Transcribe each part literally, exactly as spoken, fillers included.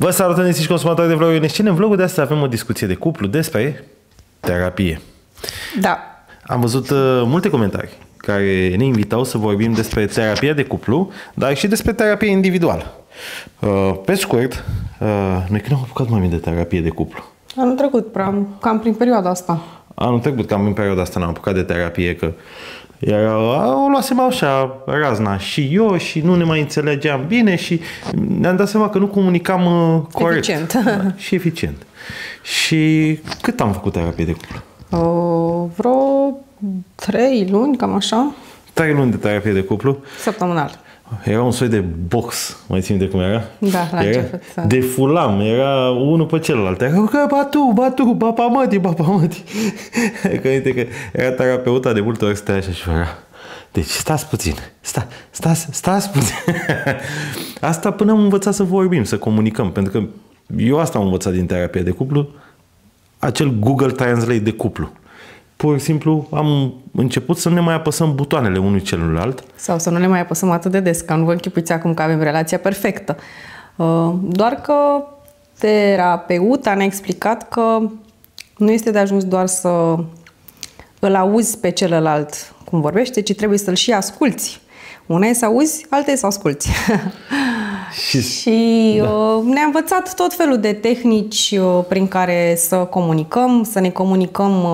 Vă salutăm, estiși consumatori de vloguri în scene. În vlogul de astăzi avem o discuție de cuplu despre terapie. Da. Am văzut uh, multe comentarii care ne invitau să vorbim despre terapia de cuplu, dar și despre terapie individuală. Uh, pe scurt, uh, noi când am apucat mai mult de terapie de cuplu? Anul trecut, cam, cam prin perioada asta. Anul trecut, cam în perioada asta, n-am apucat de terapie, că era, o luasem așa razna și eu și nu ne mai înțelegeam bine și ne-am dat seama că nu comunicam uh, corect. Eficient. Da, și eficient. Și cât am făcut terapie de cuplu? O, vreo trei luni, cam așa. Trei luni de terapie de cuplu. Săptămânal. Era un soi de box, mai țin de cum era? Da, la era început. Da. De fulam, era unul pe celălalt. Era că batu, batu, bapa mătii, bapa mătii. Că, că era terapeuta de multe ori stea așa și era. Deci stați puțin, sta, stați, stați puțin. Asta până am învățat să vorbim, să comunicăm, pentru că eu asta am învățat din terapie de cuplu, acel Google Translate de cuplu. Pur și simplu am început să nu ne mai apăsăm butoanele unui celuilalt. Sau să nu le mai apăsăm atât de des, că nu vă închipuiți acum că avem relația perfectă. Doar că terapeuta ne-a explicat că nu este de ajuns doar să îl auzi pe celălalt cum vorbește, ci trebuie să-l și asculți. Una e să auzi, alta e să asculți. Și, și da. Ne-a învățat tot felul de tehnici prin care să comunicăm, să ne comunicăm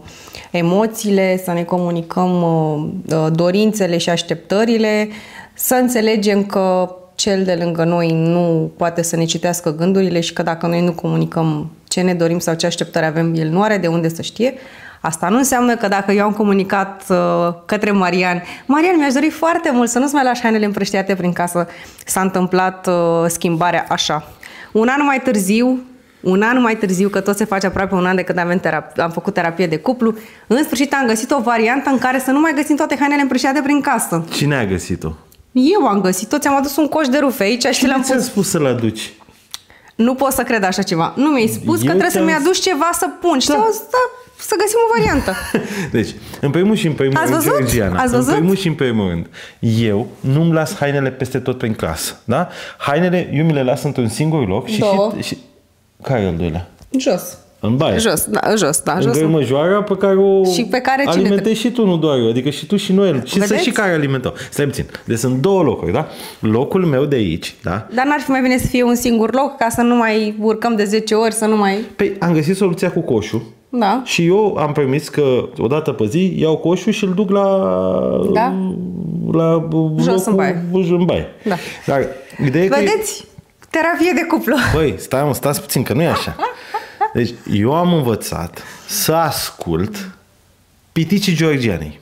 emoțiile, să ne comunicăm dorințele și așteptările, să înțelegem că cel de lângă noi nu poate să ne citească gândurile și că dacă noi nu comunicăm ce ne dorim sau ce așteptări avem, el nu are de unde să știe. Asta nu înseamnă că dacă eu am comunicat uh, către Marian, Marian, mi-aș dori foarte mult să nu-ți mai lași hainele împrăștiate prin casă, s-a întâmplat uh, schimbarea așa. Un an mai târziu, un an mai târziu, că tot se face aproape un an de când avem terap- am făcut terapie de cuplu, în sfârșit am găsit o variantă în care să nu mai găsim toate hainele împrăștiate prin casă. Cine a găsit-o? Eu am găsit-o, ți-am adus un coș de rufe aici și l-am pus. Cine ți-a spus să-l aduci? Nu pot să cred așa ceva. Nu mi-ai spus eu că trebuie să-mi aduci ceva să pun. Și da. Da, să găsim o variantă. Deci, în primul și în primul Ați rând, văzut? Georgiana, Ați văzut? în primul și în primul rând, eu nu-mi las hainele peste tot prin casă. Da? Hainele, eu mi le las într-un singur loc și, și, și... Care e al doilea? Jos. În baie. Jos, da, jos, da, în jos. În găimăjoara pe care o și pe care alimentezi și tu, nu doar eu. Adică și tu și noi. Și să și care alimentăm. Stai puțin. Deci sunt două locuri, da? Locul meu de aici, da? Dar n-ar fi mai bine să fie un singur loc ca să nu mai urcăm de zece ori, să nu mai... Păi am găsit soluția cu coșul. Da. Și eu am permis că o dată pe zi iau coșul și îl duc la... Da? La jos în baie. În baie. Da. Dar ideea vedeți? Că... Terapie de cuplu. Băi, stai mă, stați puțin, că nu e așa. Deci, eu am învățat să ascult piticii Georgianei.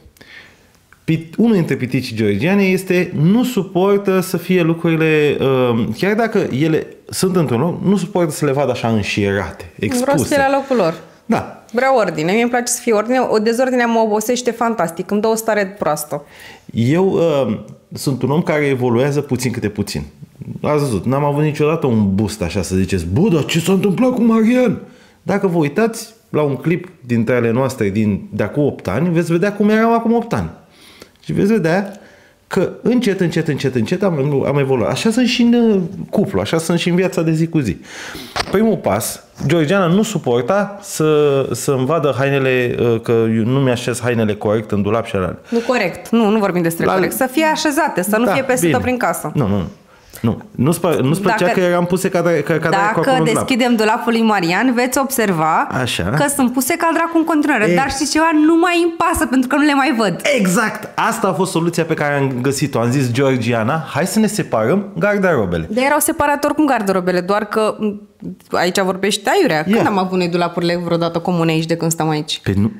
Pit, unul dintre piticii Georgianei este nu suportă să fie lucrurile, uh, chiar dacă ele sunt într-un loc, nu suportă să le vadă așa înșierate, expuse. Vreau să fie la locul lor. Da. Vreau ordine. Mie îmi place să fie ordine. O dezordine mă obosește fantastic. Îmi dă o stare proastă. Eu uh, sunt un om care evoluează puțin câte puțin. Ați văzut, n-am avut niciodată un boost așa să ziceți, bă, dar ce s-a întâmplat cu Marian? Dacă vă uitați la un clip dintre ale noastre din, de acum opt ani, veți vedea cum eram acum opt ani. Și veți vedea că încet, încet, încet, încet am, am evoluat. Așa sunt și în cuplu, așa sunt și în viața de zi cu zi. Primul pas, Georgiana nu suporta să, să-mi vadă hainele, că nu mi-așez hainele corect în dulap și alea. Nu corect, nu, nu vorbim despre la... corect. Să fie așezate, să nu da, fie peste tot prin casă. Nu, nu, nu. Nu, nu-ți, nu-ți plăcea dacă, că eram puse ca, ca, ca dacă deschidem dulapul lui Marian, veți observa așa, că sunt puse ca dracu în continuare. E... Dar știți ceva? Nu mai îmi pasă pentru că nu le mai văd. Exact! Asta a fost soluția pe care am găsit-o. Am zis, Georgiana, hai să ne separăm garderobele. De erau separate oricum garderobele, doar că aici vorbești aiurea. Când yeah. am avut noi dulapurile vreodată comune aici de când stăm aici? Pe nu...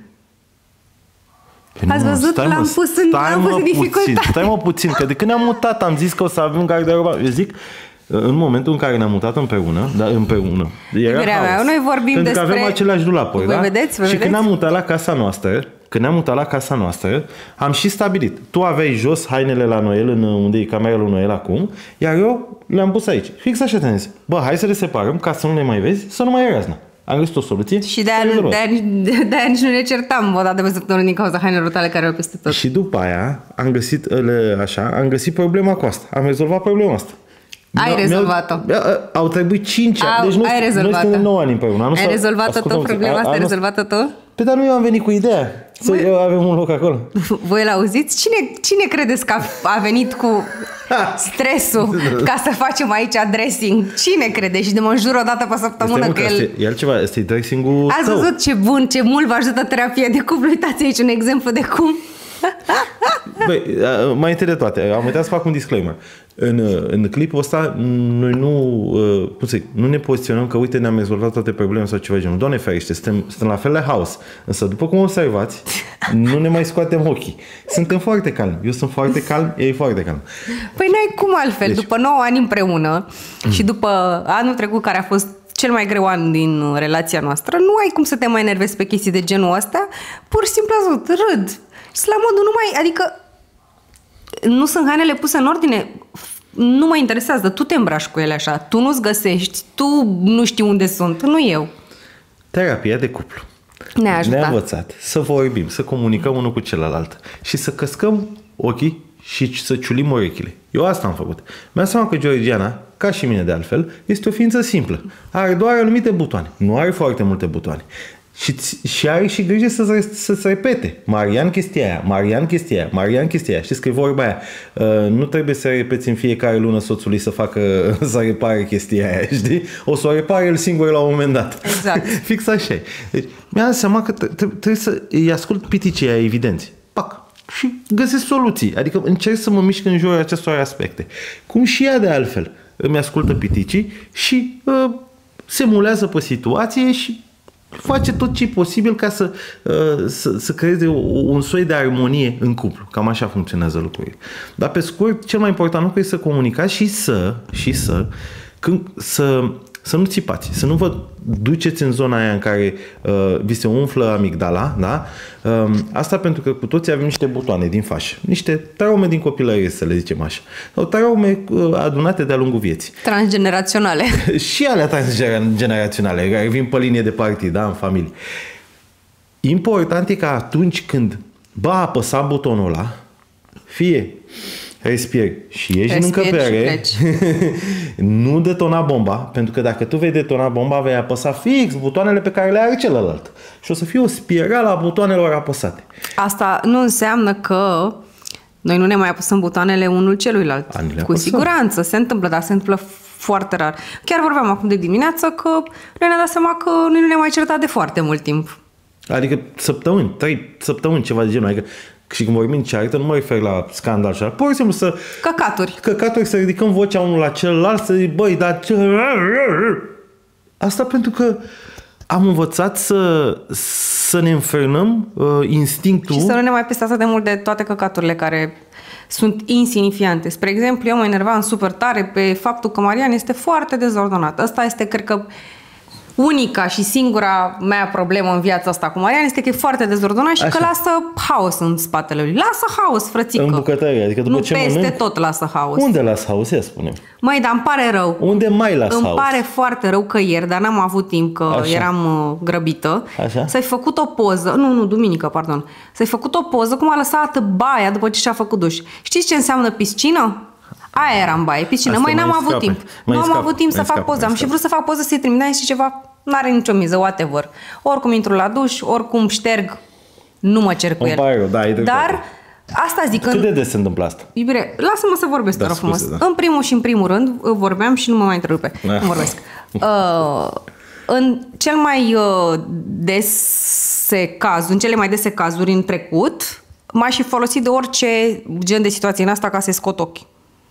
Ați văzut? Stai, l-am pus în, l-am pus în dificultate. Stai mă puțin, că de când ne-am mutat am zis că o să avem garderoba. Eu zic, în momentul în care ne-am mutat împreună, dar împreună, era mea, noi vorbim pentru despre... că avem aceleași dulapuri, da? Vedeți, vă și vedeți? când ne-am mutat la casa noastră, când ne-am mutat la casa noastră, am și stabilit. Tu aveai jos hainele la Noel, în unde e camera lui Noel acum, iar eu le-am pus aici. Fix așa te-am zis. Bă, hai să le separăm ca să nu le mai vezi, să nu mai e razna. Am găsit o soluție. Și de-aia, de-aia, de-aia nici nu ne certam o dată pe săptămână din cauza hainelor tale care erau peste tot. Și după aia am găsit, așa, am găsit problema cu asta. Am rezolvat problema asta. Ai rezolvat-o. Au trebuit cinci ani. Deci ai rezolvat-o. Noi suntem nouă ani împreună. Ai rezolvat-o tot problema asta? Ai rezolvat-o tot? Păi dar nu eu am venit cu ideea. Să eu avem un loc acolo. Voi l-auziți? Cine, cine credeți că a, a venit cu stresul ca să facem aici dressing? Cine crede? Și de mă jur o dată pe săptămână este că el... E altceva, este dressing-ul Ați văzut ce bun, ce mult vă ajută terapia de cuplu? Uitați aici un exemplu de cum... Băi, mai întâi de toate, am uitat să fac un disclaimer. În, în clipul ăsta, noi nu, cum să zic, nu ne poziționăm că, uite, ne-am rezolvat toate problemele sau ceva genul. Doamne ferește, suntem, suntem la fel de haos. Însă, după cum observați, nu ne mai scoatem ochii. Suntem foarte calmi. Eu sunt foarte calm, ei foarte calm. Păi n-ai cum altfel. Deci... După nouă ani împreună mm. și după anul trecut, care a fost cel mai greu an din relația noastră, nu ai cum să te mai enervezi pe chestii de genul ăsta. Pur și simplu azut, râd. Și la modul nu mai, adică nu sunt hainele puse în ordine, nu mă interesează, tu te îmbraci cu ele așa, tu nu-ți găsești, tu nu știi unde sunt, nu eu. Terapia de cuplu ne-a ajutat. Ne-a învățat să vorbim, să comunicăm unul cu celălalt și să căscăm ochii și să ciulim urechile. Eu asta am făcut. Mi-am seama că Georgiana, ca și mine de altfel, este o ființă simplă. Are doar anumite butoane, nu are foarte multe butoane. Și, și are și grijă să, să se repete. Marian chestia aia, Marian chestia aia, Marian chestia aia. Știți că e vorba aia. Uh, nu trebuie să repeți în fiecare lună soțului să facă, să repare chestia aia, știi? O să o repare el singur la un moment dat. Exact. Fix așa. Deci mi-am dat seama că trebuie să îi ascult piticii aia evidenți. Pac. Și găsesc soluții. Adică încerc să mă mișc în jurul acestor aspecte. Cum și ea de altfel îmi ascultă piticii și uh, se mulează pe situație și face tot ce e posibil ca să, să, să creeze un soi de armonie în cuplu. Cam așa funcționează lucrurile. Dar pe scurt, cel mai important lucru e să comunicați și să, și să, când, să, să nu țipați, să nu vă duceți în zona aia în care uh, vi se umflă amigdala, da? Uh, asta pentru că cu toții avem niște butoane din fașă, niște traume din copilărie, să le zicem așa, sau traume uh, adunate de-a lungul vieții. Transgeneraționale. Și alea transgeneraționale, care vin pe linie de partid, da, în familie. Important e că atunci când ba apăsa butonul ăla, fie respiri și ieși în încăpere, nu detona bomba, pentru că dacă tu vei detona bomba, vei apăsa fix butoanele pe care le are celălalt. Și o să fie o spirală a butoanelor apăsate. Asta nu înseamnă că noi nu ne mai apăsăm butoanele unul celuilalt. Cu siguranță se întâmplă, dar se întâmplă foarte rar. Chiar vorbeam acum de dimineață că noi ne-am dat seama că noi nu ne-am mai certat de foarte mult timp. Adică săptămâni, trei săptămâni, ceva de genul. Adică și când vorbim ceartă, nu mă refer la scandal și pur și simplu să... Căcaturi. Căcaturi, să ridicăm vocea unul la celălalt, să zic, băi, dar ce... Asta pentru că am învățat să, să ne înfrânăm uh, instinctul... Și să nu ne mai peste atât de mult de toate căcaturile care sunt insignifiante. Spre exemplu, eu mă enervam super tare pe faptul că Marian este foarte dezordonat. Asta este, cred că, unica și singura mea problemă în viața asta cu Marian este că e foarte dezordonat și Așa. că lasă haos în spatele lui. Lasă haos, frățică. În bucătărie, adică după nu ce peste mănânc, tot lasă haos. Unde lasă haos, ia spune. Măi, dar îmi pare rău. Unde mai lasă îmi haos? Îmi pare foarte rău că ieri, dar n-am avut timp, că Așa. eram uh, grăbită. Așa? Să-i făcut o poză, nu, nu, duminică, pardon. Să-i făcut o poză cum a lăsat baia după ce și-a făcut duș. Știți ce înseamnă piscină? Aia era în baie, piscină. Măi, n-am avut timp. Nu am avut timp să fac poză. Am și vrut să fac poză să-i trimit și ceva... N-are nicio miză, whatever. Oricum intru la duș, oricum șterg, nu mă cer cu el. Pare, da, Dar asta zic... Cât de des se întâmplă asta? Iubire, lasă-mă să vorbesc, da, frumos. Da. În primul și în primul rând, vorbeam și nu mă mai întrerupe. Da. Nu vorbesc. Uh, în cel mai uh, dese cazuri, în cele mai dese cazuri în trecut, m-aș fi folosit de orice gen de situație în asta ca să-i scot ochii.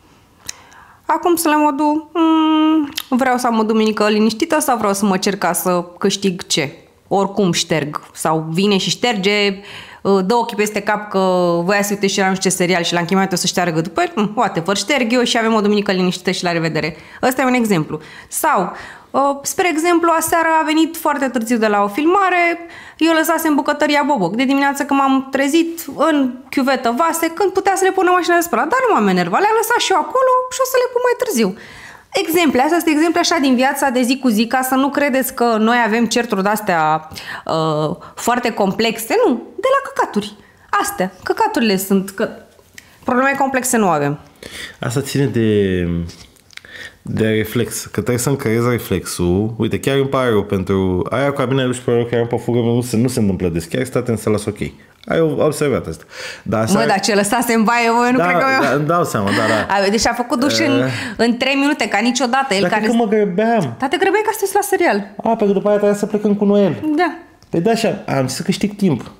Acum sunt la modul, mm, vreau să am o duminică liniștită sau vreau să mă cer ca să câștig ce? Oricum șterg. Sau vine și șterge, dă ochii peste cap că voia să uite și la nu știu ce serial și l-a închemat, o să șteargă după el. Mm, whatever, șterg eu și avem o duminică liniștită și la revedere. Ăsta e un exemplu. Sau... Spre exemplu, aseară a venit foarte târziu de la o filmare, eu lăsasem bucătăria boboc. De dimineață când m-am trezit în chiuvetă vase, când putea să le pună mașina de spălat, dar nu m-am enervat, le-am lăsat și eu acolo și o să le pun mai târziu. Exemple, astea sunt exemple așa din viața de zi cu zi, ca să nu credeți că noi avem certuri de-astea uh, foarte complexe, nu, de la căcaturi. Astea, căcaturile sunt, că probleme complexe nu avem. Asta ține de... de reflex, că trebuie să-mi creez reflexul. Uite, chiar îmi pare rău pentru aia cu cabinele și pe care am pe fugă, nu se, nu se întâmplă des. Chiar stai atent să las ok. Ai observat asta. Dar mă, dar ce lăsase în baie, mă, nu da, cred că eu... Da, îmi dau seama, da, da. Deci a făcut duș uh... în, în trei minute, ca niciodată. El dar care... că mă grăbeam. Dar te grăbeai ca să te la serial. A, pentru după aia trebuia să plecăm cu Noel. Da. Păi da, așa, am zis să câștig timp.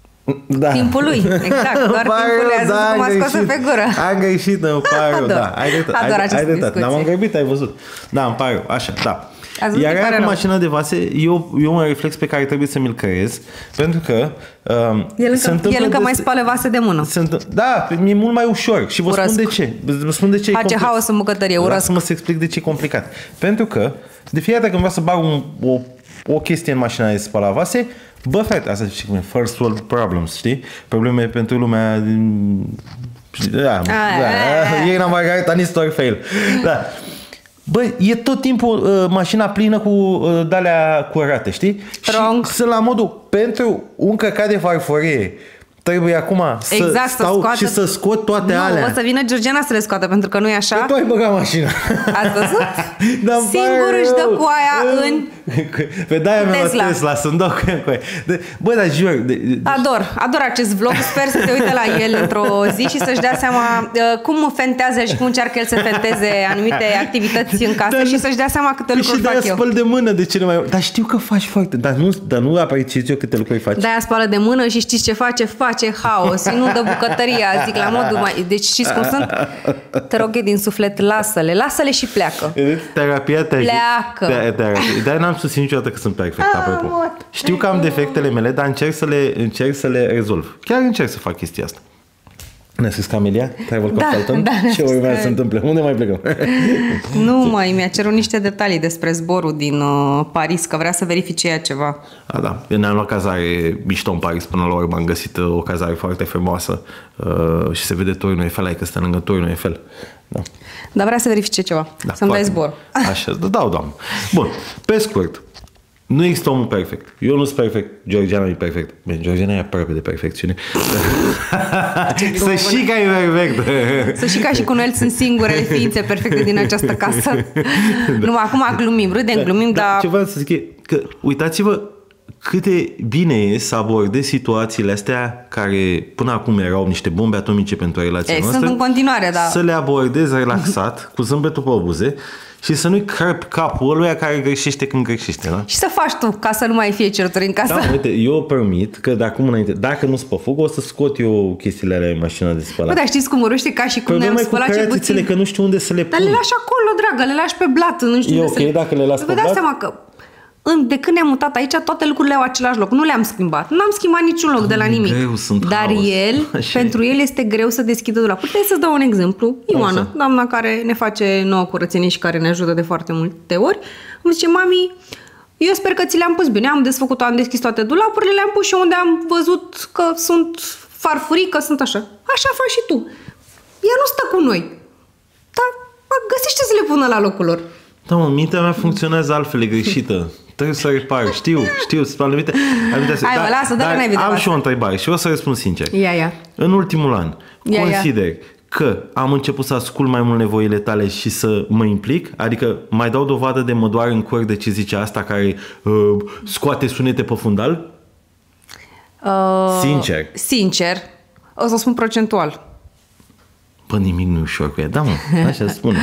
Da. Timpul lui, exact, doar timpul lui, a zis cum a scos pe gură. Am greșit, îmi pare rău, da. Ai dreptate, Ador ai, această ai dreptate. discuție. Dar m-am grăbit, ai văzut. Da, îmi pare rău, așa, da. Iar aia cu mașina de vase, eu, eu un reflex pe care trebuie să mi-l creez, pentru că um, el încă, el încă mai spală vase de mână. Sunt, da, mi-e mult mai ușor și vă urăsc. spun de ce. Vă spun de ce face haos în bucătărie, urăsc. Lasă-mă să explic de ce e complicat. Pentru că, de fiecare dată când vreau să bag un, o, o chestie în mașina de spălat vase, bă, frate, asta zice cum e, first world problems, știi? Probleme pentru lumea din... Da, a, da, ei n-am mai arătat nici story fail. Da. Băi, e tot timpul uh, mașina plină cu uh, de-alea curate, știi? Wrong. Și sunt la modul, pentru un căcat de farfurie, trebuie acum să exact, stau să scoată... și să scot toate nu, alea. o să vină Georgiana să le scoată, pentru că nu e așa. Că tu ai băgat mașina. Ați văzut? Singur își dă cu aia în pe de-aia mi-am Tesla. Tesla, să-mi dau cu aia. Bă, dar jur. De... Ador, ador acest vlog, sper să se uite la el într-o zi și să-și dea seama uh, cum fentează și cum încearcă el să fenteze anumite activități în casă dar și să-și dea seama câte lucruri și fac eu. Și de-aia spăl de mână de cele mai... Dar știu că faci foarte... Dar nu, dar nu apreciez eu câte lucruri faci. De-aia spală de mână și știți ce face? Face haos. Și nu dă bucătăria, zic, la modul mai... Deci știți cum sunt? Te rog din suflet, lasă-le, lasă-le și pleacă. Terapia te pleacă. Dar n-am susținut niciodată că sunt perfect, apropo. Știu că am defectele mele, dar încerc să le, încerc să le rezolv. Chiar încerc să fac chestia asta. Ne-a scris Camelia? Travel Consultant? Da, da, ce urmează să se întâmple? Unde mai plecăm? Nu mai, mi-a cerut niște detalii despre zborul din uh, Paris, că vrea să verifice ea ceva. A, da. Eu ne-am luat cazare mișto în Paris, până la urmă am găsit o cazare foarte frumoasă uh, și se vede Tornul Eiffel, ai că stă lângă Tornul Eiffel. Da. Dar vrea să verifice ceva, da, să-mi dai zbor. Așa, da, dau, doamnă. Bun, pe scurt. Nu există omul perfect. Eu nu sunt perfect. Georgiana e perfect. Bine, Georgiana e aproape de perfecțiune. Să știi că e perfect. Să știi ca și cu noi sunt singurele ființe perfecte din această casă. Da. Nu, acum glumim, râdem, da, glumim, da, dar... Ce vreau să zic e că uitați-vă cât de bine e să abordezi situațiile astea care până acum erau niște bombe atomice pentru relația noastră. Sunt în continuare, da. Să le abordezi relaxat, cu zâmbetul pe buze și să nu-i crăpi capul ăluia care greșește când greșește, da? Și să faci tu, ca să nu mai fie certuri în casă. Da, uite, eu permit că de acum înainte, dacă nu spăfug, o să scot eu chestiile alea în mașina de spălat. Bă, dar știți cum urăște ca și cum ne-am spălat ce puțin. Că nu știu unde să le pun. Dar le lași acolo, dragă, le lași pe blat, nu știu e unde ok să le... dacă le las pe blat? Vă dați seama că de când ne-am mutat aici, toate lucrurile au același loc. Nu le-am schimbat. Nu am schimbat niciun loc de la nimic. Greu, sunt Dar haos. el, așa pentru el este greu să deschidă dulapul. Puteți să-ți dau un exemplu. Ioana, doamna care ne face nouă curățenie și care ne ajută de foarte multe ori, îmi zice, mami, eu sper că ți le-am pus bine. Am desfăcut, am deschis toate dulapurile, le-am pus și unde am văzut că sunt farfurii, că sunt așa. Așa faci și tu. Ea nu stă cu noi. Dar găsește să le pună la locul lor. Da, mă, mintea mea funcționează altfel, e greșită. Trebuie să repar. Știu, știu. Anumite, anumite, hai, mă, lasă, dă-le mai am și o întrebare și o să răspund sincer. Ia, ia. În ultimul an, ia, consider ia. că am început să ascult mai mult nevoile tale și să mă implic? Adică mai dau dovadă de mă doar în cor de ce zice asta care uh, scoate sunete pe fundal? Uh, sincer. Sincer. O să spun procentual. Bă, nimic nu e ușor cu ea. Da, mă, așa spune.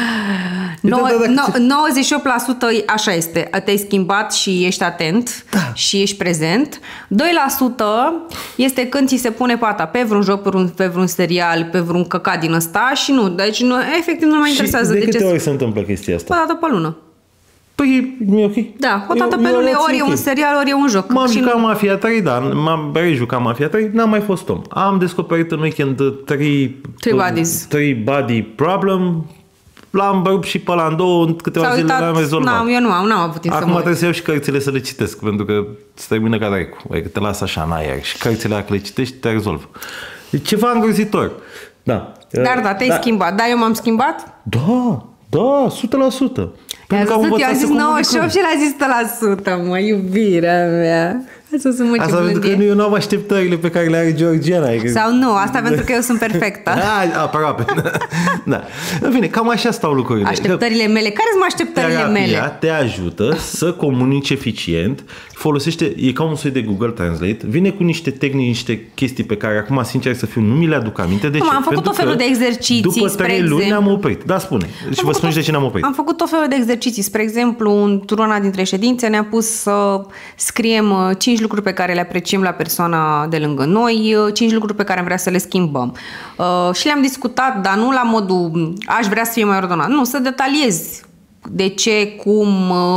nouăzeci și opt la sută așa este. Te-ai schimbat și ești atent, da, și ești prezent. doi la sută este când ți se pune pata pe vreun joc, pe vreun, pe vreun serial, pe vreun căcat din ăsta și nu. Deci nu, efectiv nu mă interesează. Și de câte ce ori se întâmplă chestia asta? O dată pe lună. Păi, nu e ok. Da, o dată pe lună, ori e un serial, ori e un joc. M-am și jucat nu... Mafia trei, da, m-am jucat Mafia trei, n-am mai fost om. Am descoperit în weekend trei Three Bodies. Three Body Problem. L-am băut și pe ăla în două, în câteva zile l-am rezolvat. N-am, eu nu am, n-am avut timp să Acum mă... trebuie să iau și cărțile să le citesc, pentru că îți termină ca dracu. Adică te las așa în aer și cărțile alea că le citești te rezolv. E ceva îngrozitor. Da. Dar da, te-ai da. schimbat. Da, eu m-am schimbat? Da, da, o sută la sută. I-a zis, eu am zis nouăzeci și opt și l-a zis o sută la sută, mă, iubirea mea. Asta sunt mult ce Asta pentru că eu nu am așteptările pe care le are Georgiana. Sau nu, asta pentru că eu sunt perfectă. Da, aproape. Da. În fine, cam așa stau lucrurile. Așteptările mele. Care sunt așteptările terapia mele? te ajută să comunici eficient, folosește, e ca un soi de Google Translate, vine cu niște tehnici, niște chestii pe care acum, sincer să fiu, nu mi le aduc aminte. De nu, ce? am făcut pentru tot felul de exerciții, după spre trei luni exemplu. ne-am oprit. Da, spune. Și vă spun și de ce ne-am oprit. Am făcut tot felul de exerciții. Spre exemplu, într-una dintre ședințe ne-a pus să scriem cinci lucruri pe care le apreciem la persoana de lângă noi, cinci lucruri pe care am vrea să le schimbăm. Uh, și le-am discutat, dar nu la modul aș vrea să fie mai ordonat. Nu, să detaliezi de ce, cum,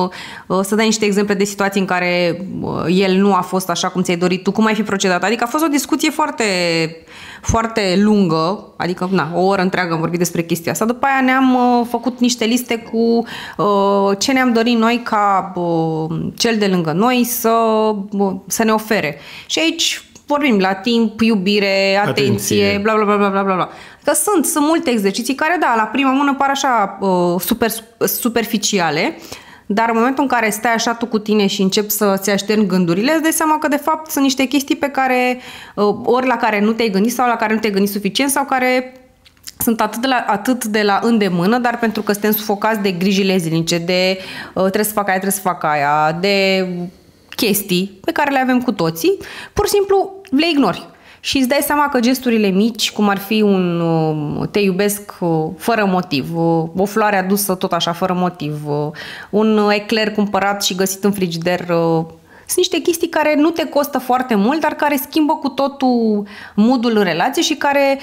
să dai niște exemple de situații în care el nu a fost așa cum ți-ai dorit tu, cum ai fi procedat. Adică a fost o discuție foarte, foarte lungă, adică na, o oră întreagă am vorbit despre chestia asta. După aia ne-am făcut niște liste cu ce ne-am dorit noi ca cel de lângă noi să, să ne ofere. Și aici vorbim la timp, iubire, atenție, atenție. bla bla bla bla bla bla. Că sunt, sunt multe exerciții care, da, la prima mână par așa uh, super, superficiale, dar în momentul în care stai așa tu cu tine și începi să-ți așterni gândurile, îți dai seama că de fapt sunt niște chestii pe care uh, ori la care nu te-ai gândit sau la care nu te-ai gândit suficient sau care sunt atât de, la, atât de la îndemână, dar pentru că suntem sufocați de grijile zilnice, de uh, trebuie să fac aia, trebuie să fac aia, de chestii pe care le avem cu toții, pur și simplu le ignori. Și îți dai seama că gesturile mici, cum ar fi un te iubesc fără motiv, o floare adusă tot așa fără motiv, un ecler cumpărat și găsit în frigider, sunt niște chestii care nu te costă foarte mult, dar care schimbă cu totul mood-ul în relație și care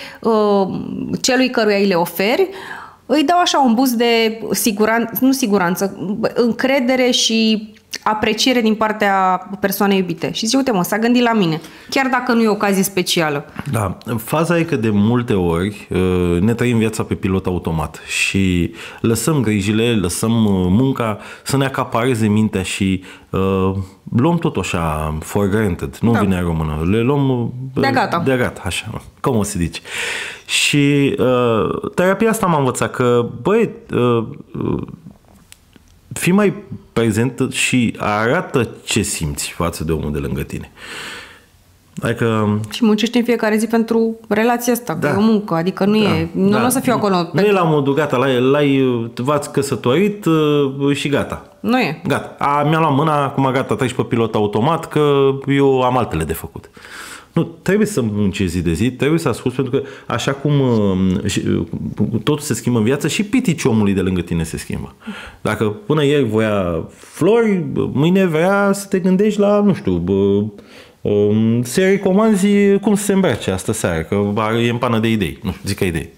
celui căruia îi le oferi îi dau așa un boost de siguranță, nu siguranță, încredere și apreciere din partea persoanei iubite. Și zice, uite mă, s-a gândit la mine, chiar dacă nu e o ocazie specială. Da, faza e că de multe ori ne trăim viața pe pilot automat și lăsăm grijile, lăsăm munca să ne acapareze mintea și uh, luăm tot așa for granted, nu da. Vine în română, le luăm de gata, de gata, așa, cum o să zici. Și uh, terapia asta m-a învățat că, băi, uh, uh, fii mai prezent și arată ce simți față de omul de lângă tine. Adică... Și muncești în fiecare zi pentru relația asta, da. Că e o muncă, adică nu da. E, nu da. O să fiu acolo. Nu pentru... e la modul, gata, l-ai, v-ați căsătorit și gata. Nu e. Gata. A, mi-a luat mâna, acum gata, treci pe pilot automat, că eu am altele de făcut. Nu, trebuie să muncești zi de zi, trebuie să asculți, pentru că așa cum totul se schimbă în viață, și piticii omului de lângă tine se schimbă. Dacă până ieri voia flori, mâine vrea să te gândești la, nu știu, bă, să recomanzi cum să se îmbrace astă seară, că e în pană de idei. Nu, zic că idei.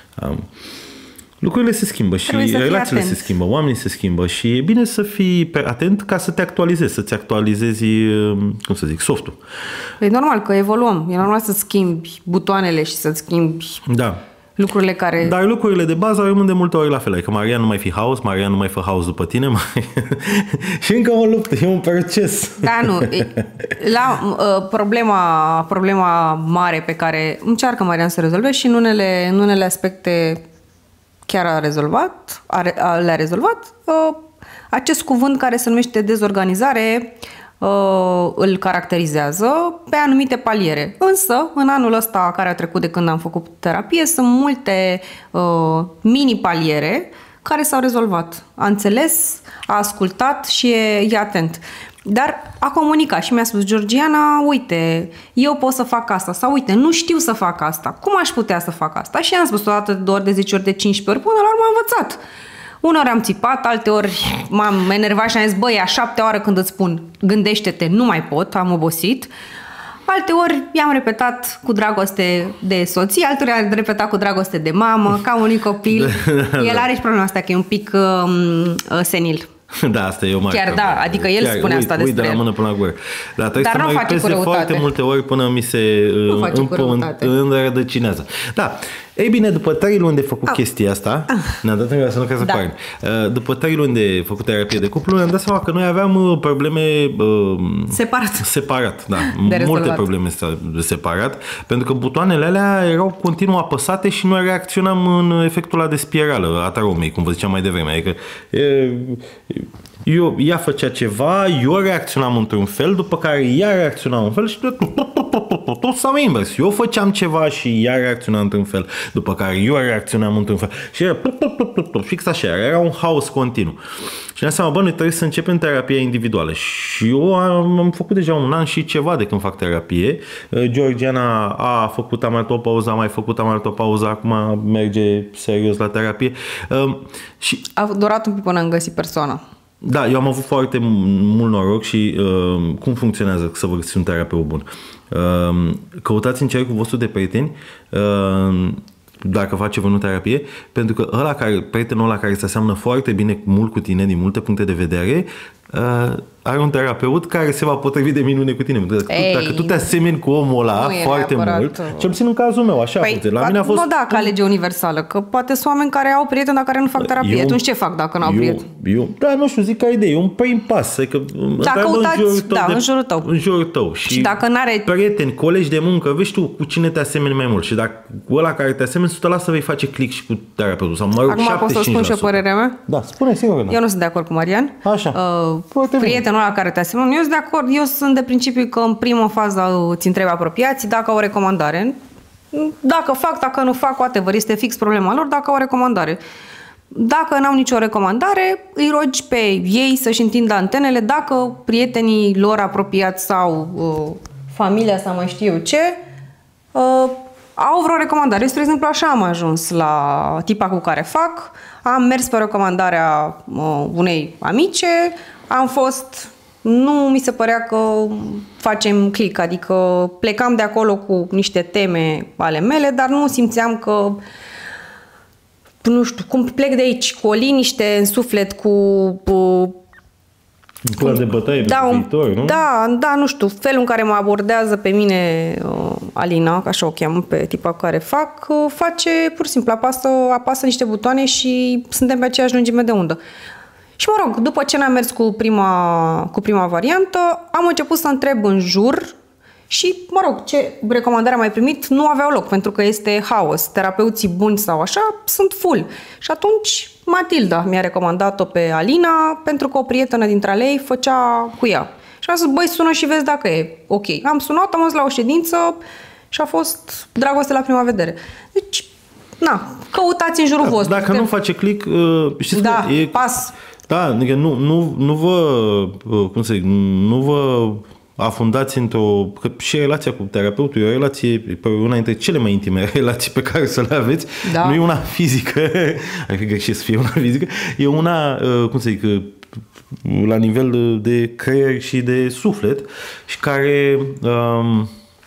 Lucrurile se schimbă și relațiile se schimbă, oamenii se schimbă și e bine să fii atent ca să te actualizezi, să-ți actualizezi, cum să zic, softul. E normal că evoluăm, e normal să-ți schimbi butoanele și să-ți schimbi da. Lucrurile care... Dar lucrurile de bază rămân de multe ori la fel, că Marian nu mai fi haos, Marian nu mai fă haos după tine, mai... și încă o luptă, e un proces. Da, nu, la uh, problema, problema mare pe care încearcă Marian să rezolve și în unele, în unele aspecte chiar a rezolvat, a, a, le-a rezolvat, uh, acest cuvânt care se numește dezorganizare uh, îl caracterizează pe anumite paliere. Însă, în anul ăsta care a trecut de când am făcut terapie, sunt multe uh, mini-paliere care s-au rezolvat. A înțeles, a ascultat și e, e atent. Dar a comunicat și mi-a spus, Georgiana, uite, eu pot să fac asta sau uite, nu știu să fac asta. Cum aș putea să fac asta? Și am spus o dată, de ori, de zece ori, de cincisprezece ori, până la urmă am învățat. Uneori am țipat, alte ori m-am enervat și am zis, băi, a șaptea oară când îți spun, gândește-te, nu mai pot, am obosit. Alte ori i-am repetat cu dragoste de soție, alte ori i-am repetat cu dragoste de mamă, ca unui copil. El are și problema asta, că e un pic uh, senil. Da, asta e o mare Chiar problemă. Da, adică el chiar, spune uit, asta uit despre de la mână până la gură. Dar trebuie Dar să mai repese foarte multe ori până mi se înrădăcinează. Da, Ei bine, după trei luni de făcut oh. chestia asta, ah. ne-am dat în să nu crezi da. Pare. După trei luni de făcut terapie de cuplu, ne-am dat seama că noi aveam probleme uh, separat. Separat, da. De multe rezolvat. Probleme separat, pentru că butoanele alea erau continuu apăsate și noi reacționam în efectul ăla de spirală a traumei, cum vă ziceam mai devreme. Adică e, eu, ea făcea ceva, eu reacționam într-un fel, după care ea reacționa un fel și tot s-a invers. Eu făceam ceva și ea reacționa într-un fel, după care eu reacționam într-un fel. Și era fix așa, era un haos continuu. Și ne-am seama, bă, noi trebuie să începem terapia individuală. Și eu am, am făcut deja un an și ceva de când fac terapie. Georgiana a făcut, am mai o pauză, a mai făcut, am mai o pauză, acum merge serios la terapie. Și a durat un pic până am găsit persoana. Da, eu am avut foarte mult noroc și uh, cum funcționează să vă găsiți un terapeut bun? Uh, căutați în cercul vostru de prieteni uh, dacă face vreun terapie, pentru că ăla care, prietenul ăla care se aseamnă foarte bine mult cu tine din multe puncte de vedere uh, are un terapeut care se va potrivi de minune cu tine. Dacă, Ei, dacă tu te asemeni cu omul ăla foarte mult, cel puțin în cazul meu, așa păi, la mine a fost... Nu da, ca lege universală, că poate sunt oameni care au prieteni, dar care nu fac terapie. Eu, atunci ce fac dacă nu au prieteni? Eu, da, nu știu, zic ca idee, e un prim pas. Adică, dacă uitați, în jurul tău, da, de, în jurul tău. În jurul tău. Și, și dacă n-are... prieteni, colegi de muncă, vezi tu cu cine te asemeni mai mult. Și dacă ăla care te asemeni, o sută la sută vei face click și cu terapeutul. Sau, mă rog, acum pot să spun și o părerea mea? Da, spune, sigur. Eu nu sunt de acord cu Marian. Așa. Uh, prietenul ăla care te asemeni, eu sunt de acord, eu sunt de principiu că în prima fază îți întrebi apropiații dacă au o recomandare. Dacă fac, dacă nu fac, whatever, este fix problema lor, dacă au o recomandare. Dacă n-au nicio recomandare, îi rogi pe ei să-și întindă antenele dacă prietenii lor apropiați sau uh, familia sau mai știu eu ce uh, au vreo recomandare. Eu, spre exemplu, așa am ajuns la tipa cu care fac. Am mers pe recomandarea uh, unei amice, am fost... Nu mi se părea că facem click, adică plecam de acolo cu niște teme ale mele, dar nu simțeam că, nu știu, cum plec de aici, cu o liniște în suflet, cu... Un plan de bătaie da, pentru viitor, nu? Da, da, nu știu, felul în care mă abordează pe mine uh, Alina, că așa o cheamă pe tipa care fac, uh, face pur și simplu, apasă, apasă niște butoane și suntem pe aceeași lungime de undă. Și mă rog, după ce n-am mers cu prima, cu prima variantă, am început să întreb în jur și, mă rog, ce recomandare am mai primit nu aveau loc, pentru că este haos. Terapeuții buni sau așa sunt full. Și atunci Matilda mi-a recomandat-o pe Alina pentru că o prietenă dintre ale ei făcea cu ea. Și am zis, băi, sună și vezi dacă e ok. Am sunat, am ajuns la o ședință și a fost dragoste la prima vedere. Deci, na, căutați în jurul da, vostru. Dacă nu face click, uh, știți da, că e... pas. Da, adică nu, nu, nu vă, cum să zic, nu vă afundați într-o, că și relația cu terapeutul e o relație, una dintre cele mai intime relații pe care să le aveți, da. Nu e una fizică, ar fi greșit să fie una fizică, e una, cum să zic, la nivel de creier și de suflet și care, um,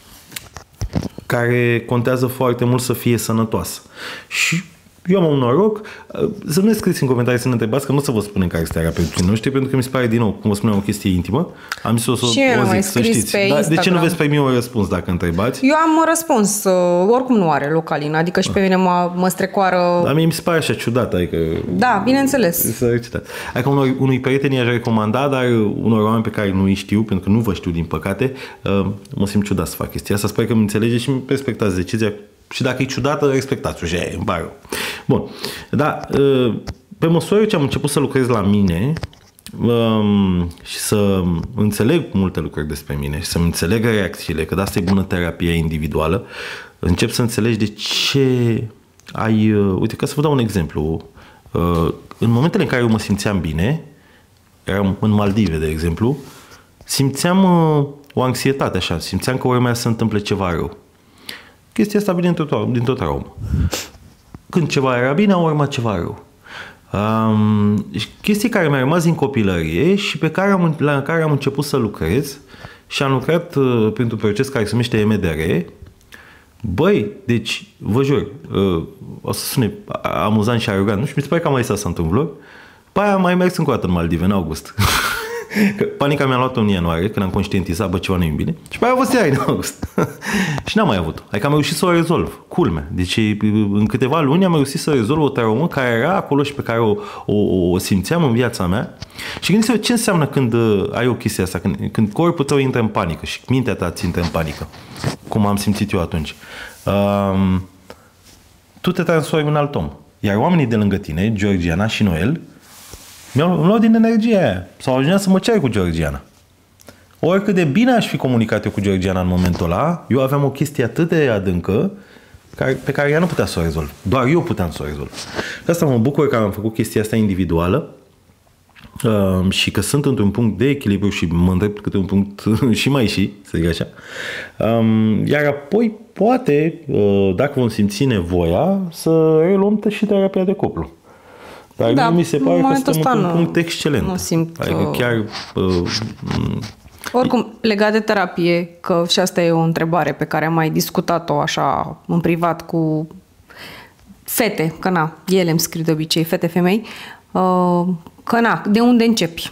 care contează foarte mult să fie sănătoasă. Și eu am un noroc, să nu ne scrieți în comentarii să ne întrebați, că nu o să vă spunem care este terapeutul noștri, pentru că mi se pare din nou, cum vă spuneam, o chestie intimă. Am zis o să o zic, să știți. Dar de ce nu veți primi un răspuns dacă întrebați? Eu am răspuns, oricum nu are loc Alina, adică și pe mine mă, mă strecoară... Dar mie mi se pare așa ciudat, adică... Da, bineînțeles. Adică unor, unui prieten i-aș recomanda, dar unor oameni pe care nu îi știu, pentru că nu vă știu din păcate, mă simt ciudat să fac chestia asta. Sper că îmi înțelegeți și îmi respectați decizia. Și dacă e ciudată, respectați-o și aia, îmi pare rău. Bun. Da, pe măsură ce am început să lucrez la mine și să înțeleg multe lucruri despre mine și să înțeleg reacțiile, că de asta e bună terapia individuală, încep să înțelegi de ce ai... Uite, ca să vă dau un exemplu. În momentele în care eu mă simțeam bine, eram în Maldive, de exemplu, simțeam o anxietate așa, simțeam că urmea să se întâmple ceva rău. Chestia asta vine din tot traumă. Când ceva era bine, a urmat ceva rău. Um, chestii care mi-au rămas din copilărie și pe care am, la care am început să lucrez și am lucrat uh, printr-un proces care se numește E M D R. Băi, deci, vă jur, uh, o să sune amuzant și arogant, nu știu, mi se pare că am mai stat să întâmplă. Pe aia am mai mers încă o dată în Maldive, în august. Că panica mi-a luat-o în ianuarie, când am conștientizat, bă, ceva nu e bine. Și mai a fost ea în august. Și n-am mai avut-o. Adică am reușit să o rezolv. Culme. Deci în câteva luni am reușit să rezolv o traumă care era acolo și pe care o, o, o simțeam în viața mea. Și gândiți-vă ce înseamnă când ai o chestie asta, când, când corpul tău intră în panică și mintea ta ți intră în panică. Cum am simțit eu atunci. Um, tu te transformi în alt om. Iar oamenii de lângă tine, Georgiana și Noel, mi-au luat din energia aia. S-au ajuns să mă cer cu Georgiana. Oricât de bine aș fi comunicat eu cu Georgiana în momentul ăla, eu aveam o chestie atât de adâncă care, pe care ea nu putea să o rezolv. Doar eu puteam să o rezolv. De asta mă bucur că am făcut chestia asta individuală uh, și că sunt într-un punct de echilibru și mă îndrept câte un punct și mai și, să zic așa. Um, iar apoi, poate, uh, dacă vom simți nevoia, să reluăm și terapia de cuplu. Dar da, mi se pare că suntem într-un punct excelent. Nu simt, adică chiar... Uh, oricum, legat de terapie, că și asta e o întrebare pe care am mai discutat-o așa în privat cu fete, că na, ele îmi scriu de obicei, fete, femei, uh, că na, de unde începi?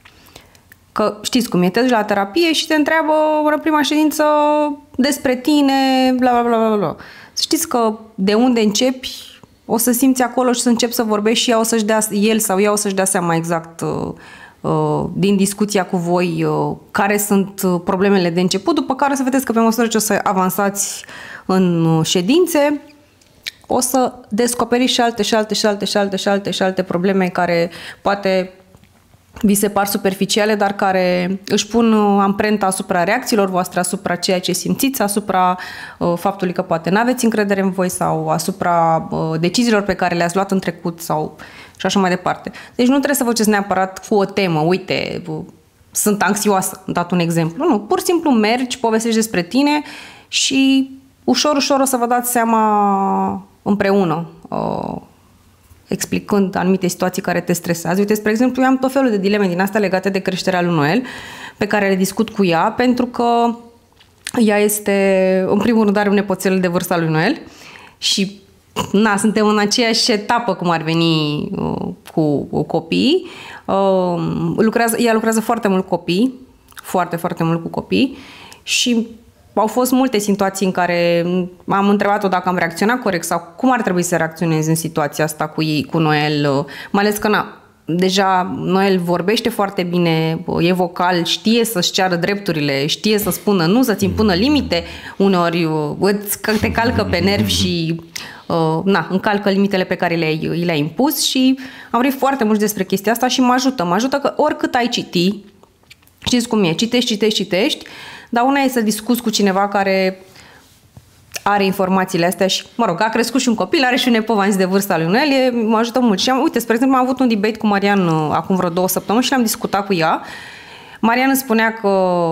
Că știți cum e, te duci la terapie și te întreabă la prima ședință despre tine, bla bla bla bla bla. Știți că de unde începi, o să simți acolo și să începi să vorbești și ea o să-și dea, el sau ea o să-și dea seama exact uh, uh, din discuția cu voi uh, care sunt problemele de început, după care o să vedeți că pe măsură ce o să avansați în ședințe, o să descoperiți și alte și alte și alte și alte și alte și alte probleme care poate vi se par superficiale, dar care își pun amprenta asupra reacțiilor voastre, asupra ceea ce simțiți, asupra uh, faptului că poate n-aveți încredere în voi sau asupra uh, deciziilor pe care le-ați luat în trecut sau și așa mai departe. Deci nu trebuie să vă faceți neapărat cu o temă, uite, uh, sunt anxioasă, am dat un exemplu. Nu, nu, pur și simplu mergi, povestești despre tine și ușor, ușor o să vă dați seama împreună, uh, explicând anumite situații care te stresează. Uite, spre exemplu, eu am tot felul de dileme din astea legate de creșterea lui Noel, pe care le discut cu ea, pentru că ea este, în primul rând, are un nepoțel de vârsta lui Noel și, na, suntem în aceeași etapă cum ar veni uh, cu, cu copiii. Uh, lucrează, ea lucrează foarte mult cu copii, foarte, foarte mult cu copii și au fost multe situații în care am întrebat-o dacă am reacționat corect sau cum ar trebui să reacționez în situația asta cu ei, cu Noel, mai ales că na, deja Noel vorbește foarte bine, e vocal, știe să-și ceară drepturile, știe să spună nu, să-ți impună limite, uneori îți, te calcă pe nervi și uh, na, încalcă limitele pe care le-ai, le-ai impus și am vorbit foarte mult despre chestia asta și mă ajută, mă ajută că oricât ai citi, știți cum e, citești, citești, citești, dar una e să discuți cu cineva care are informațiile astea și, mă rog, a crescut și un copil, are și un nepot, v-am zis, de vârsta lui Noel, e, mă ajută mult. Și am, uite, spre exemplu, am avut un debate cu Marian acum vreo două săptămâni și l-am discutat cu ea. Marian îmi spunea că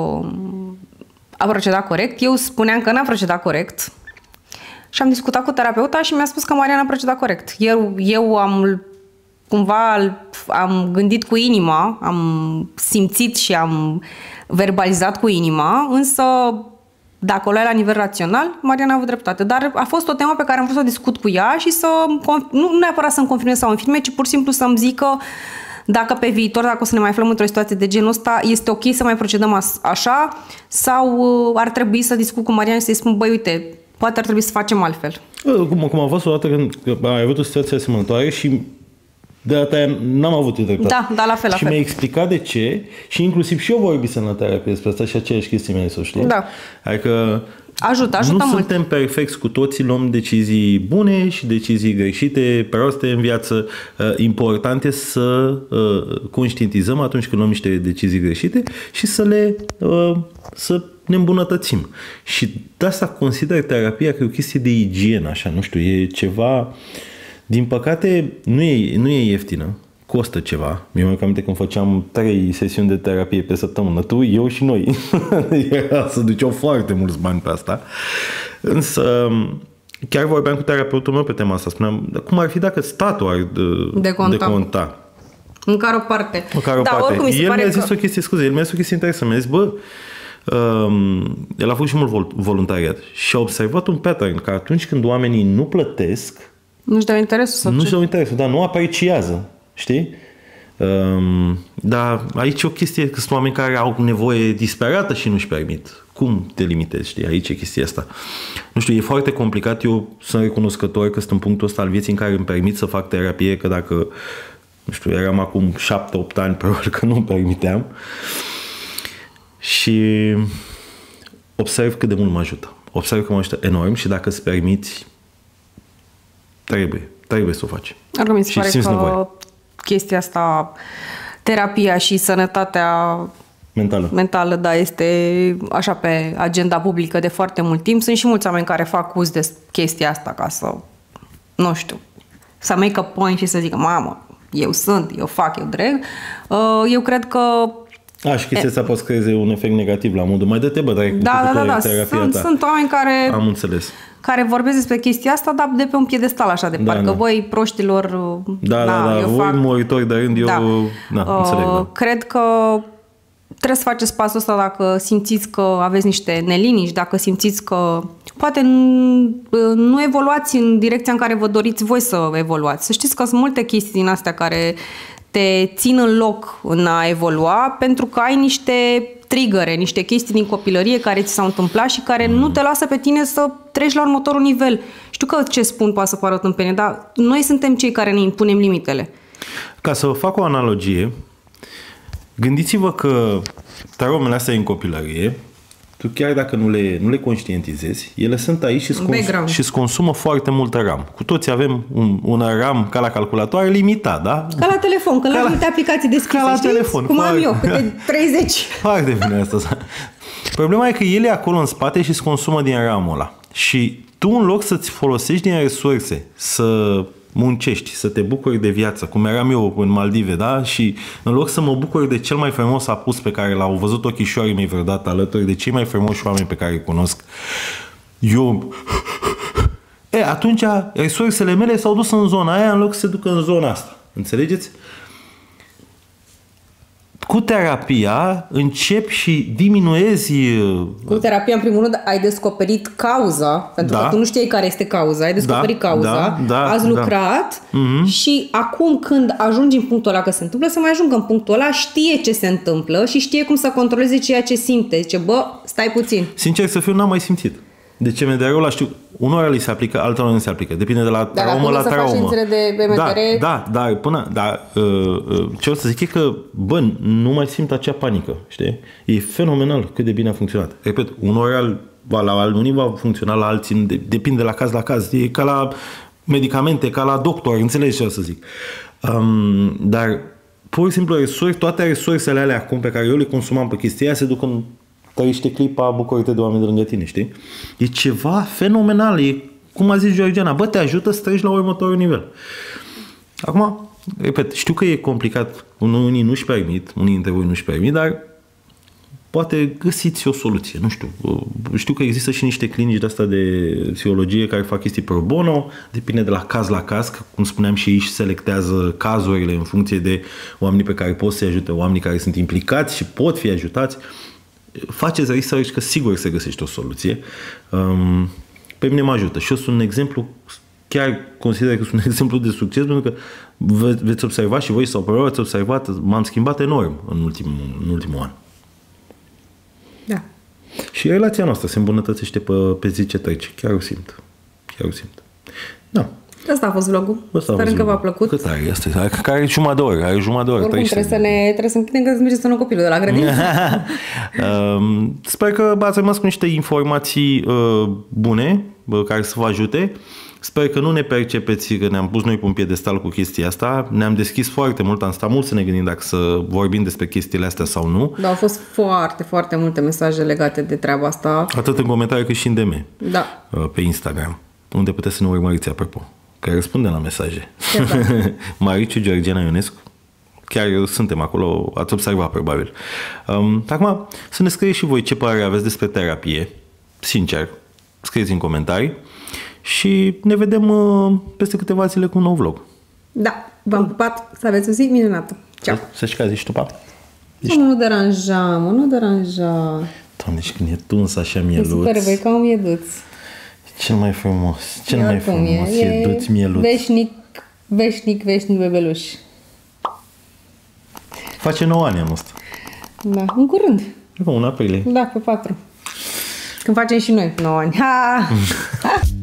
a procedat corect, eu spuneam că n-a procedat corect și am discutat cu terapeuta și mi-a spus că Marian a procedat corect. Eu, eu am cumva am gândit cu inima, am simțit și am verbalizat cu inima, însă dacă o luai la nivel rațional, Mariana a avut dreptate. Dar a fost o temă pe care am vrut să o discut cu ea și să, nu neapărat să-mi confirme sau infirme, ci pur și simplu să-mi zică dacă pe viitor, dacă o să ne mai aflăm într-o situație de genul ăsta, este ok să mai procedăm așa sau ar trebui să discut cu Mariana și să-i spun, băi, uite, poate ar trebui să facem altfel. Cum, cum a fost o dată când ai avut o situație asemănătoare și de data aia n-am avut dreptate. Da, da, la fel, la și fel. mi-a explicat de ce și inclusiv și eu vorbisem la terapie despre asta și aceeași chestie mi-a zis, știi? Da. Adică ajută, ajută nu mult. suntem perfecți cu toții, luăm decizii bune și decizii greșite, proaste în viață. Important e să conștientizăm atunci când luăm niște decizii greșite și să le să ne îmbunătățim. Și de asta consider terapia că e o chestie de igienă, așa, nu știu, e ceva... Din păcate, nu e, nu e ieftină, costă ceva. Mi-am mai aminte când făceam trei sesiuni de terapie pe săptămână, tu, eu și noi. Era să duceau foarte mulți bani pe asta. Însă, chiar vorbeam cu terapeutul meu pe tema asta. Spuneam, cum ar fi dacă statul ar deconta? deconta? Măcar o parte. Măcar o da, parte. Oricum, el mi-a zis că... o chestie, scuze, el mi-a zis o chestie interesantă. Mi-a zis, bă, um, el a făcut și mult voluntariat și a observat un pattern, că atunci când oamenii nu plătesc, nu-și dau interesul sau Nu-și ce? dau interesul, dar nu apreciază, știi? Um, dar aici e o chestie că sunt oameni care au nevoie disperată și nu-și permit. Cum te limitezi, știi? Aici e chestia asta. Nu știu, e foarte complicat. Eu sunt recunoscător că sunt în punctul ăsta al vieții în care îmi permit să fac terapie, că dacă, nu știu, eram acum șapte opt ani, probabil că nu-mi permiteam. Și observ cât de mult mă ajută. Observ că mă ajută enorm și dacă îți permiți, trebuie. Trebuie să o faci. Ar mi se și pare că nevoie. Chestia asta, terapia și sănătatea mentală. mentală, da, este așa pe agenda publică de foarte mult timp. Sunt și mulți oameni care fac uz de chestia asta ca să, nu știu, să make a point și să zică, mamă, eu sunt, eu fac, eu dreg. Eu cred că A, și chestia asta poate să creeze un efect negativ la modul mai dă-te, bă, dar da, da, da, da. Sunt, sunt oameni care am înțeles. care vorbesc despre chestia asta, dar de pe un piedestal așa de Da, parcă da. voi proștilor, Da, na, da, da, eu voi fac... muritori de rând, eu Da. da, înțeleg, da. Cred că trebuie să faceți pasul ăsta dacă simțiți că aveți niște neliniști, dacă simțiți că poate nu evoluați în direcția în care vă doriți voi să evoluați. Să știți că sunt multe chestii din astea care te țin în loc în a evolua pentru că ai niște trigăre, niște chestii din copilărie care ți s-au întâmplat și care nu te lasă pe tine să treci la următorul nivel. Știu că ce spun poate să pară tâmpenie, dar noi suntem cei care ne impunem limitele. Ca să fac o analogie, gândiți-vă că traumele astea în copilărie, tu chiar dacă nu le, nu le conștientizezi, ele sunt aici și îți cons- consumă foarte mult RAM. Cu toți avem un, un RAM ca la calculatoare limitat, da? Ca la telefon, că la multe aplicații deschise, ca la știți? telefon. Cum foarte, am eu, câte treizeci. Foarte bine asta. Problema e că ele acolo în spate și îți consumă din RAM-ul ăla. Și tu în loc să-ți folosești din resurse, să muncești, să te bucuri de viață, cum eram eu în Maldive, da? Și în loc să mă bucur de cel mai frumos apus pe care l-au văzut ochișorii mei vreodată, alături de cei mai frumoși oameni pe care îi cunosc, eu... E, atunci resursele mele s-au dus în zona aia în loc să se ducă în zona asta. Înțelegeți? Cu terapia începi și diminuezi... Cu terapia, în primul rând, ai descoperit cauza, pentru da. că tu nu știai care este cauza, ai descoperit da, cauza, da, da, ați lucrat da. Mm-hmm. și acum când ajungi în punctul ăla că se întâmplă, să mai ajungă în punctul ăla, știe ce se întâmplă și știe cum să controleze ceea ce simte. Zice, bă, stai puțin. Sincer să fiu, n-am mai simțit. De ce mi-e de rău la știu. Unora li se aplică, altora nu se aplică. Depinde de la traumă la traumă. De da, da, da, până, da, uh, ce o să zic e că, bă, nu mai simt acea panică, știi? E fenomenal cât de bine a funcționat. Repet, unora, la unii va funcționa, la alții, depinde de la caz la caz. E ca la medicamente, ca la doctor, înțelegi ce o să zic. Um, dar, pur și simplu, resurse, toate resursele alea acum pe care eu le consumam pe chestia se duc în trăiește clipa, bucură-te de oameni de lângă tine, știi? E ceva fenomenal, e cum a zis Georgiana, bă, te ajută să treci la următorul nivel. Acum, repet, știu că e complicat, unii nu-și permit, unii dintre voi nu-și permit, dar poate găsiți o soluție, nu știu. Știu că există și niște clinici de asta de psihologie care fac chestii pro bono, depinde de la caz la caz, că, cum spuneam și ei, selectează cazurile în funcție de oamenii pe care pot să-i ajute, oamenii care sunt implicați și pot fi ajutați. Faceți research că sigur se găsește o soluție. Um, pe mine mă ajută și eu sunt un exemplu, chiar consider că sunt un exemplu de succes, pentru că ve- veți observa și voi sau probabil ați observat, m-am schimbat enorm în ultimul, în ultimul an. Da. Și relația noastră se îmbunătățește pe, pe zi ce trece. Chiar o simt. Chiar o simt. Da. Asta a fost vlogul. Sperăm că v-a plăcut. Cât are asta? Care are jumătate de oră. Are jumătate de oră. Oricum trebuie să ne trebuie să închidem că să mergeți să nu copilul de la grădină. um, sper că ați rămas cu niște informații uh, bune, uh, care să vă ajute. Sper că nu ne percepeți că ne-am pus noi pe un piedestal cu chestia asta. Ne-am deschis foarte mult, am stat mult să ne gândim dacă să vorbim despre chestiile astea sau nu. Da, au fost foarte, foarte multe mesaje legate de treaba asta. Atât în comentarii cât și în D M. Da. Uh, pe Instagram, unde puteți să ne urmăriți, apropo, care răspundem la mesaje. Exact. Mariciu, Georgiana Ionescu. Chiar suntem acolo, ați observat probabil. Um, acum, să ne scrieți și voi ce părere aveți despre terapie. Sincer, scrieți în comentarii și ne vedem uh, peste câteva zile cu un nou vlog. Da, v-am pupat, să aveți o zi minunată. Ceau! Să știi că zici tu, pa? Mă, nu deranja, mă, nu deranja. Doamne, și când e tuns așa mieluț. Mi se pare, voi ca un mieduț. Cel mai frumos, cel mai frumos, e, ieduț mieluț. Veșnic, veșnic, veșnic bebeluș. Face nouă ani anul ăsta. Da, în curând. În aprilie. Da, pe patru. Când facem și noi nouă ani. Ha!